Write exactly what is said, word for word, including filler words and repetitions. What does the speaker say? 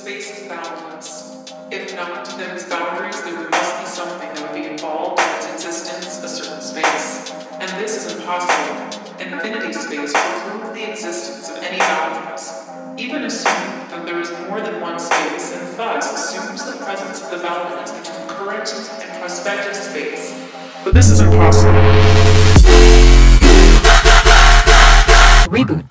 space is boundless. If not within its boundaries, then there must be something that would be involved in its existence, a certain space. And this is impossible. Infinity space precludes the existence of any boundaries. Even assuming that there is more than one space, and thus assumes the presence of the boundaries between current and prospective space. But this is impossible. Reboot.